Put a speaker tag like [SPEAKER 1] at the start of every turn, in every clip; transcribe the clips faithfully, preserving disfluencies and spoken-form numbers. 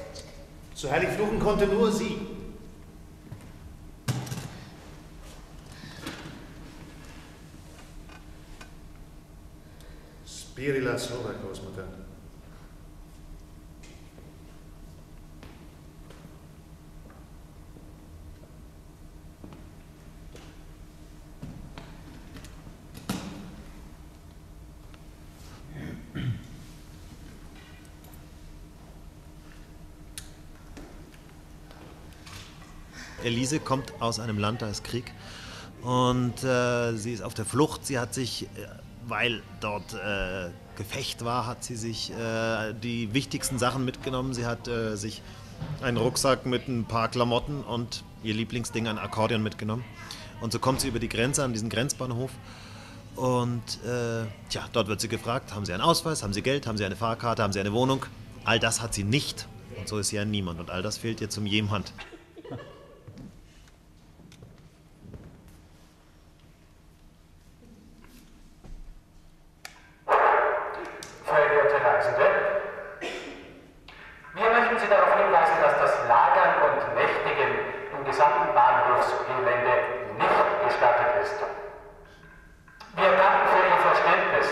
[SPEAKER 1] So heilig fluchen konnte nur sie. Spirila Sova, Großmutter.
[SPEAKER 2] Elise kommt aus einem Land, da ist Krieg, und äh, sie ist auf der Flucht. Sie hat sich, äh, weil dort äh, Gefecht war, hat sie sich äh, die wichtigsten Sachen mitgenommen. Sie hat äh, sich einen Rucksack mit ein paar Klamotten und ihr Lieblingsding, ein Akkordeon, mitgenommen. Und so kommt sie über die Grenze an diesen Grenzbahnhof. Und äh, tja, dort wird sie gefragt, haben Sie einen Ausweis, haben Sie Geld, haben Sie eine Fahrkarte, haben Sie eine Wohnung? All das hat sie nicht. Und so ist sie ein Niemand. Und all das fehlt ihr zum jemand.
[SPEAKER 3] Verehrte Reisende, wir möchten Sie darauf hinweisen, dass das Lagern und Nächtigen im gesamten Bahnhofsgelände nicht gestattet ist. Wir danken für Ihr Verständnis.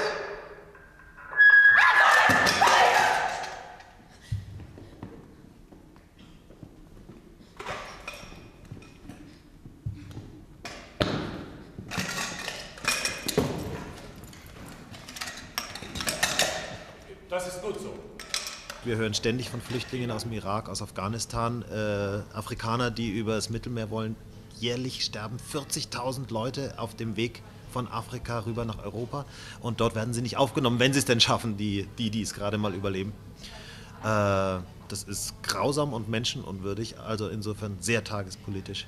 [SPEAKER 1] Das ist gut so.
[SPEAKER 2] Wir hören ständig von Flüchtlingen aus dem Irak, aus Afghanistan, äh, Afrikaner, die über das Mittelmeer wollen. Jährlich sterben vierzigtausend Leute auf dem Weg von Afrika rüber nach Europa. Und dort werden sie nicht aufgenommen, wenn sie es denn schaffen, die, die, die es gerade mal überleben. Äh, das ist grausam und menschenunwürdig, also insofern sehr tagespolitisch.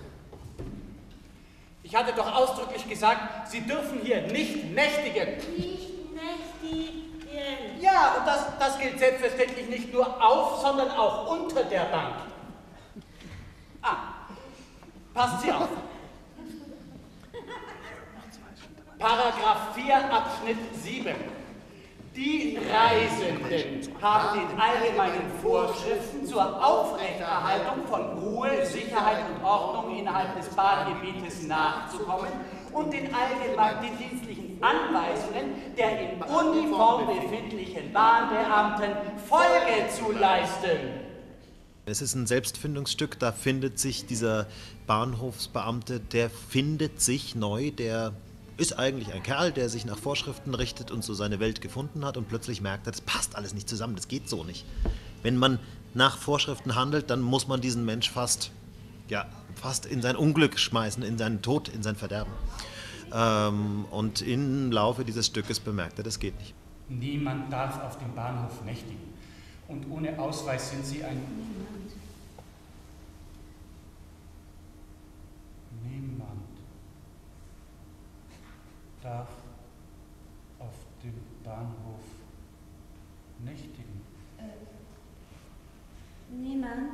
[SPEAKER 4] Ich hatte doch ausdrücklich gesagt, Sie dürfen hier nicht nächtigen.
[SPEAKER 5] Nicht nächtigen.
[SPEAKER 4] Ja, und das, das gilt selbstverständlich nicht nur auf, sondern auch unter der Bank. Ah, passen Sie auf. Paragraph vier Abschnitt sieben. Die Reisenden haben den allgemeinen Vorschriften zur Aufrechterhaltung von Ruhe, Sicherheit und Ordnung innerhalb des Bahngebietes nachzukommen und den allgemeinen den dienstlichen Anweisungen der in Uniform befindlichen Bahnbeamten Folge zu leisten.
[SPEAKER 2] Es ist ein Selbstfindungsstück, da findet sich dieser Bahnhofsbeamte, der findet sich neu, der ist eigentlich ein Kerl, der sich nach Vorschriften richtet und so seine Welt gefunden hat und plötzlich merkt, das passt alles nicht zusammen, das geht so nicht. Wenn man nach Vorschriften handelt, dann muss man diesen Mensch fast, ja, fast in sein Unglück schmeißen, in seinen Tod, in sein Verderben. Ähm, und im Laufe dieses Stückes bemerkt er, das geht nicht.
[SPEAKER 4] Niemand darf auf dem Bahnhof nächtigen. Und ohne Ausweis sind Sie ein... Niemand darf auf dem Bahnhof nächtigen.
[SPEAKER 5] Äh, niemand?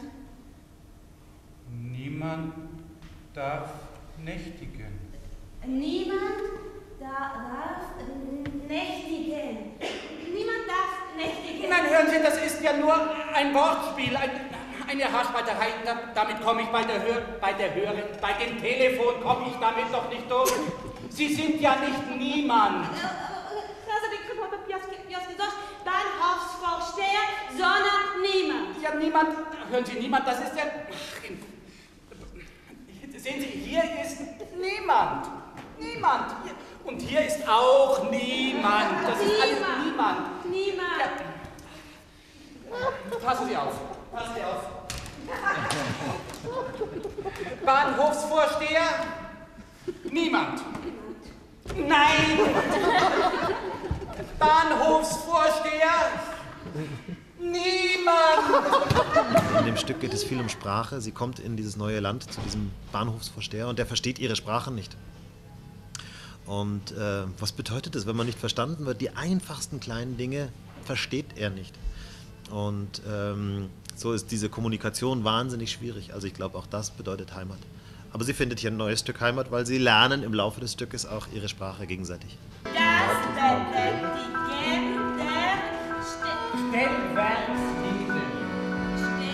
[SPEAKER 4] Niemand darf nächtigen.
[SPEAKER 5] Niemand da darf nächtigen. Niemand darf nächtigen.
[SPEAKER 4] Nein, hören Sie, das ist ja nur ein Wortspiel, ein, eine Haarspalterei. Da, damit komme ich bei der, Hör, bei der Hörerin, bei dem Telefon komme ich damit doch nicht durch. Sie sind ja nicht niemand.
[SPEAKER 5] Bahnhofsvorsteher, sondern niemand.
[SPEAKER 4] Ja, niemand. Hören Sie, niemand, das ist ja... Sehen Sie, hier ist niemand. Niemand. Und hier ist auch niemand. Das ist alles niemand.
[SPEAKER 5] Niemand.
[SPEAKER 4] Ja. Passen Sie auf. Passen Sie auf. Bahnhofsvorsteher? Niemand. Nein! Bahnhofsvorsteher? Niemand!
[SPEAKER 2] In dem Stück geht es viel um Sprache. Sie kommt in dieses neue Land zu diesem Bahnhofsvorsteher und der versteht ihre Sprache nicht. Und äh, was bedeutet das, wenn man nicht verstanden wird? Die einfachsten kleinen Dinge versteht er nicht. Und ähm, so ist diese Kommunikation wahnsinnig schwierig. Also ich glaube, auch das bedeutet Heimat. Aber sie findet hier ein neues Stück Heimat, weil sie lernen im Laufe des Stückes auch ihre Sprache gegenseitig.
[SPEAKER 5] Das Betätigen der
[SPEAKER 4] Stellwerksliebe.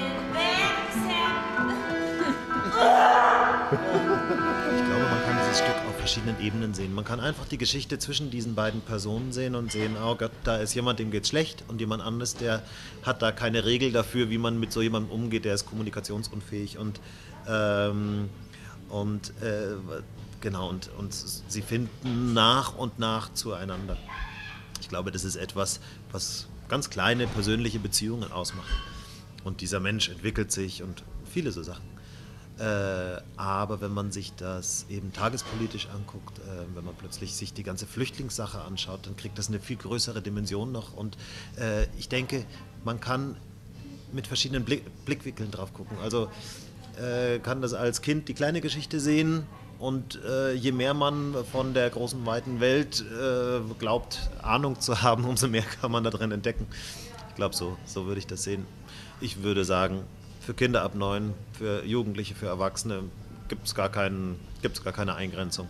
[SPEAKER 2] verschiedenen Ebenen sehen. Man kann einfach die Geschichte zwischen diesen beiden Personen sehen und sehen, oh Gott, da ist jemand, dem geht's schlecht und jemand anderes, der hat da keine Regel dafür, wie man mit so jemandem umgeht, der ist kommunikationsunfähig und ähm, und äh, genau und, und sie finden nach und nach zueinander. Ich glaube, das ist etwas, was ganz kleine persönliche Beziehungen ausmacht. Und dieser Mensch entwickelt sich und viele so Sachen. Äh, aber wenn man sich das eben tagespolitisch anguckt, äh, wenn man plötzlich sich die ganze Flüchtlingssache anschaut, dann kriegt das eine viel größere Dimension noch. Und äh, ich denke, man kann mit verschiedenen Blick Blickwinkeln drauf gucken. Also äh, kann das als Kind die kleine Geschichte sehen und äh, je mehr man von der großen, weiten Welt äh, glaubt, Ahnung zu haben, umso mehr kann man da drin entdecken. Ich glaube, so, so würde ich das sehen. Ich würde sagen, für Kinder ab neun, für Jugendliche, für Erwachsene gibt es gar keinen, gibt's gar keine Eingrenzung.